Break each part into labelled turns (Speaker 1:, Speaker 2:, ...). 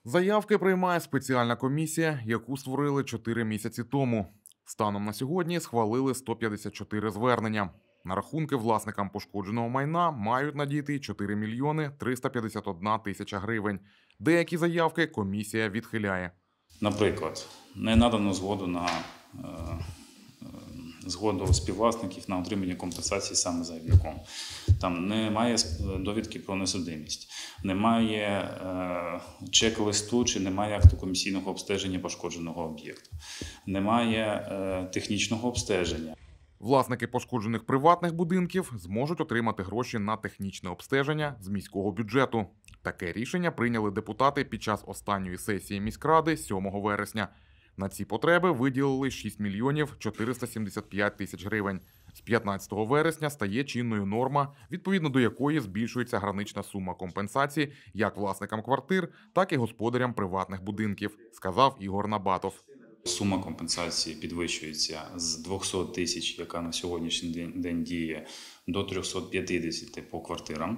Speaker 1: Заявки приймає спеціальна комісія, яку створили 4 місяці тому. Станом на сьогодні схвалили 154 звернення. На рахунки власникам пошкодженого майна мають надійти 4 мільйони 351 тисяча гривень. Деякі заявки комісія відхиляє.
Speaker 2: Наприклад, не надано згоду співвласників на отримання компенсації саме заявником. Там немає довідки про несудимість, немає чек-листу чи немає акту комісійного обстеження пошкодженого об'єкту, немає технічного обстеження.
Speaker 1: Власники пошкоджених приватних будинків зможуть отримати гроші на технічне обстеження з міського бюджету. Таке рішення прийняли депутати під час останньої сесії міськради 7 вересня. На ці потреби виділили 6 мільйонів 475 тисяч гривень. З 15 вересня стає чинною норма, відповідно до якої збільшується гранична сума компенсації як власникам квартир, так і господарям приватних будинків, сказав Ігор Набатов.
Speaker 2: Сума компенсації підвищується з 200 тисяч, яка на сьогоднішній день діє, до 350 по квартирам.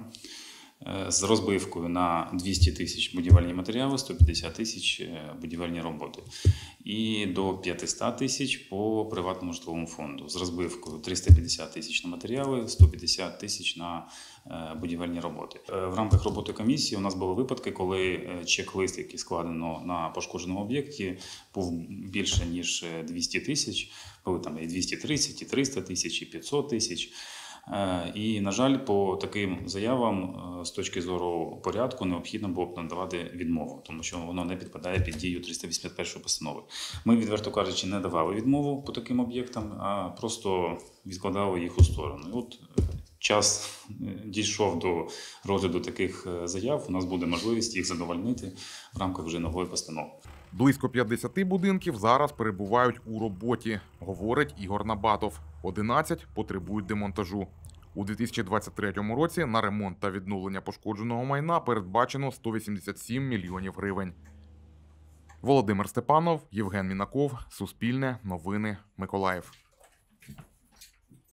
Speaker 2: З розбивкою на 200 тисяч будівельні матеріали, 150 тисяч будівельні роботи. І до 500 тисяч по приватному житловому фонду. З розбивкою 350 тисяч на матеріали, 150 тисяч на будівельні роботи. В рамках роботи комісії у нас були випадки, коли чек-лист, який складено на пошкодженому об'єкті, був більше, ніж 200 тисяч. Були там і 230, і 300 тисяч, і 500 тисяч. І, на жаль, по таким заявам з точки зору порядку необхідно було б надавати відмову, тому що воно не підпадає під дію 381 постанови. Ми, відверто кажучи, не давали відмову по таким об'єктам, а просто відкладали їх у сторону. І от час дійшов до розгляду таких заяв, у нас буде можливість їх задовольнити в рамках вже нової постанови.
Speaker 1: Близько 50 будинків зараз перебувають у роботі, говорить Ігор Набатов. 11 потребують демонтажу. У 2023 році на ремонт та відновлення пошкодженого майна передбачено 187 мільйонів гривень. Володимир Степанов, Євген Мінаков, Суспільне, Новини, Миколаїв.